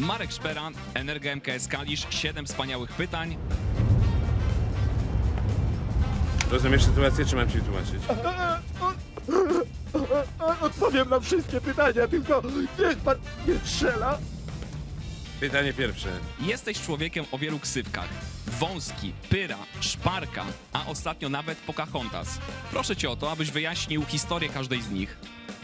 Marek Szpera, Energa MKS Kalisz, 7 wspaniałych pytań. Rozumiesz sytuację, czy mam ci tłumaczyć? Odpowiem na wszystkie pytania, tylko niech pan nie strzela. Pytanie pierwsze. Jesteś człowiekiem o wielu ksywkach. Wąski, Pyra, Szparka, a ostatnio nawet Pocahontas. Proszę cię o to, abyś wyjaśnił historię każdej z nich.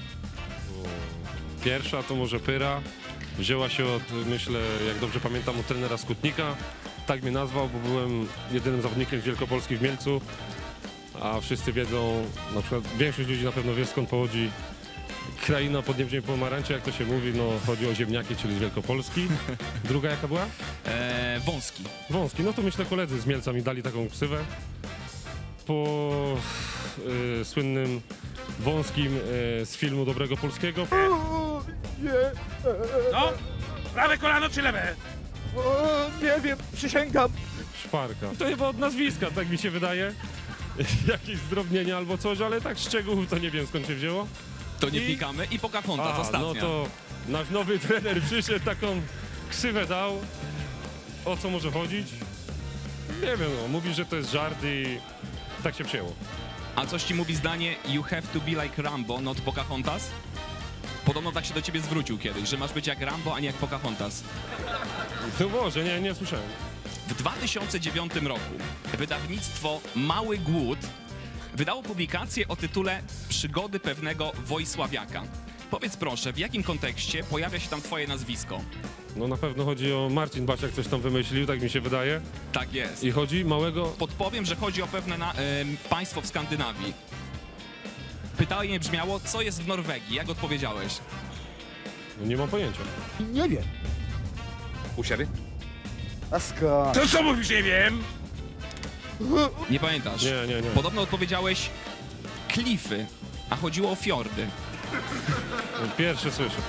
Pierwsza to może Pyra. Wzięła się od, myślę, jak dobrze pamiętam, od trenera Skutnika. Tak mnie nazwał, bo byłem jedynym zawodnikiem z Wielkopolski w Mielcu. A wszyscy wiedzą, na przykład większość ludzi na pewno wie, skąd pochodzi kraina Podniebnej Pomarańczy, jak to się mówi, no chodzi o ziemniaki, czyli z Wielkopolski. Druga jaka była? Wąski. Wąski, no to myślę koledzy z Mielca mi dali taką ksywę. Po słynnym Wąskim z filmu Dobrego Polskiego. O, nie. No, prawe kolano czy lewe? O, nie wiem, przysięgam. Szparka. To chyba od nazwiska, tak mi się wydaje. Jakieś zdrobnienia albo coś, ale tak szczegółów to nie wiem, skąd się wzięło. To nie wnikamy. I Pocahontas, ostatnia. No to nasz nowy trener przyszedł, taką ksywę dał. O co może chodzić? Nie wiem, no, mówi, że to jest żart i tak się przyjęło. A coś ci mówi zdanie "You have to be like Rambo, not Pocahontas"? Podobno tak się do ciebie zwrócił kiedyś, że masz być jak Rambo, a nie jak Pocahontas. No może, nie słyszałem. W 2009 roku wydawnictwo Mały Głód wydało publikację o tytule "Przygody pewnego Wojsławiaka". Powiedz proszę, w jakim kontekście pojawia się tam twoje nazwisko? No na pewno chodzi o Marcin Basiak, coś tam wymyślił, tak mi się wydaje. Tak jest. I chodzi małego... Podpowiem, że chodzi o pewne państwo w Skandynawii. Pytanie brzmiało, co jest w Norwegii? Jak odpowiedziałeś? No, nie mam pojęcia. Nie wiem. U siebie? A skąd? To co mówisz, nie wiem? Nie pamiętasz? Nie. Podobno odpowiedziałeś klify, a chodziło o fiordy. Pierwsze słyszę.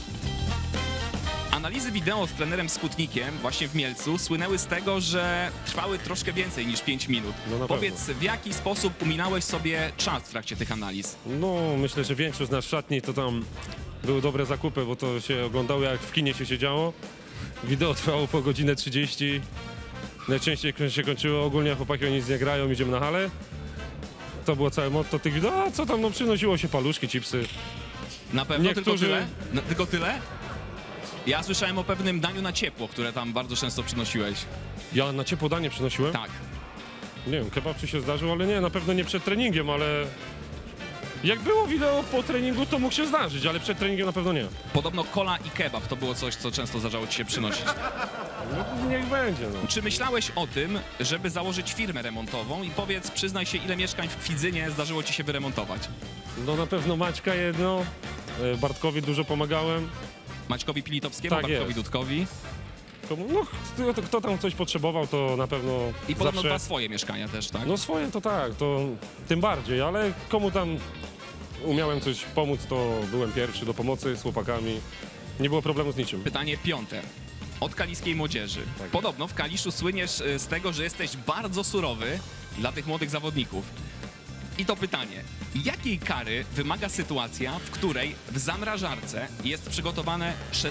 Analizy wideo z trenerem Skutnikiem właśnie w Mielcu słynęły z tego, że trwały troszkę więcej niż 5 minut. No na Powiedz, pewno. w jaki sposób uminałeś sobie czas w trakcie tych analiz? No myślę, że większość z nas w szatni to tam były dobre zakupy, bo to się oglądało jak w kinie się siedziało. Wideo trwało po godzinę 30. Najczęściej się kończyło, ogólnie chłopaki o nic nie grają, idziemy na halę. To było całe motto tych wideo, a co tam, no przynosiło się paluszki, chipsy. Na pewno tylko Niektórzy- tyle? No, tylko tyle? Ja słyszałem o pewnym daniu na ciepło, które tam bardzo często przynosiłeś. Ja na ciepło danie przynosiłem? Tak. Nie wiem, kebab czy się zdarzył, ale nie, na pewno nie przed treningiem, ale... Jak było wideo po treningu, to mógł się zdarzyć, ale przed treningiem na pewno nie. Podobno kola i kebab to było coś, co często zdarzało ci się przynosić. No, niech będzie, no. Czy myślałeś o tym, żeby założyć firmę remontową i powiedz, przyznaj się, ile mieszkań w Kwidzynie zdarzyło ci się wyremontować? No na pewno Maćka jedno, Bartkowi dużo pomagałem. Maćkowi Pilitowskiemu, Tak Bartkowi jest. Dudkowi No, kto tam coś potrzebował, to na pewno i podobno zawsze... dwa swoje mieszkania też, tak? No swoje to tak, to tym bardziej, ale komu tam umiałem coś pomóc, to byłem pierwszy do pomocy z chłopakami. Nie było problemu z niczym. Pytanie 5. Od kaliskiej młodzieży. Tak. Podobno w Kaliszu słyniesz z tego, że jesteś bardzo surowy dla tych młodych zawodników. I to pytanie. Jakiej kary wymaga sytuacja, w której w zamrażarce jest przygotowane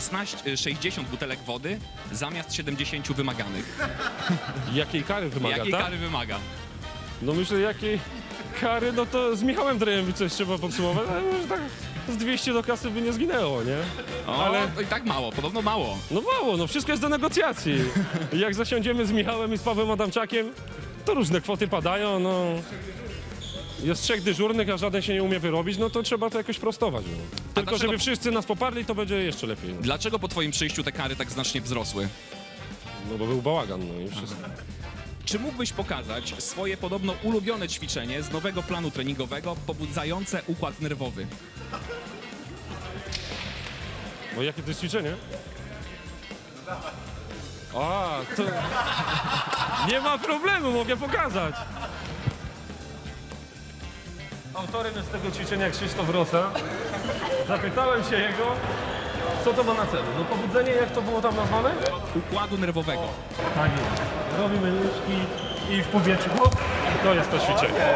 60 butelek wody zamiast 70 wymaganych? Jakiej kary wymaga, Jakiej tak? kary wymaga? No myślę, jakiej kary, no to z Michałem Drejem coś trzeba podsumować, ale może tak z 200 do kasy by nie zginęło, nie? O, Ale- to i tak mało, podobno mało. No mało, no wszystko jest do negocjacji. Jak zasiądziemy z Michałem i z Pawłem Adamczakiem, to różne kwoty padają, no. Jest 3 dyżurnych, a żaden się nie umie wyrobić, no to trzeba to jakoś prostować. No. Tylko dlaczego- żeby wszyscy nas poparli, to będzie jeszcze lepiej. No, Dlaczego po twoim przyjściu te kary tak znacznie wzrosły? no bo był bałagan, no i wszystko. Czy mógłbyś pokazać swoje podobno ulubione ćwiczenie z nowego planu treningowego pobudzające układ nerwowy? No jakie to jest ćwiczenie? A, to... Nie ma problemu, mogę pokazać. Autorem jest tego ćwiczenia Krzysztof Rosa. Zapytałem się jego, co to ma na celu. No pobudzenie, jak to było tam nazwane? Układu nerwowego. Tak jest. Robimy nóżki i w powietrzu. Hop, i to jest to ćwiczenie.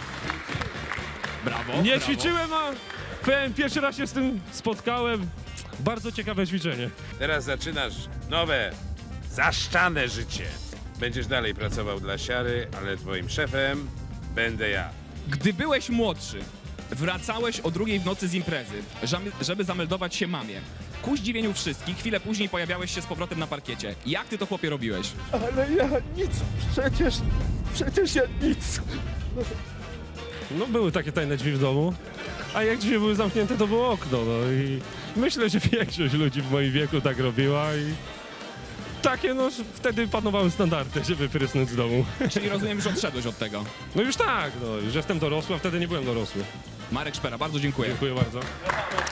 Brawo. Nie brawo. ćwiczyłem, a powiem, pierwszy raz się z tym spotkałem. Bardzo ciekawe ćwiczenie. Teraz zaczynasz nowe, zaszczane życie. Będziesz dalej pracował dla siary, ale twoim szefem będę ja. Gdy byłeś młodszy, wracałeś o 2:00 w nocy z imprezy, żeby zameldować się mamie. Ku zdziwieniu wszystkich, chwilę później pojawiałeś się z powrotem na parkiecie. Jak ty to, chłopie, robiłeś? Ale ja nic, przecież ja nic. No były takie tajne drzwi w domu, a jak drzwi były zamknięte, to było okno, no i myślę, że większość ludzi w moim wieku tak robiła i takie, no wtedy panowały standardy, żeby prysnąć z domu. Czyli rozumiem, że odszedłeś od tego. No już tak, no już jestem dorosły, a wtedy nie byłem dorosły. Marek Szpera, bardzo dziękuję. Dziękuję bardzo.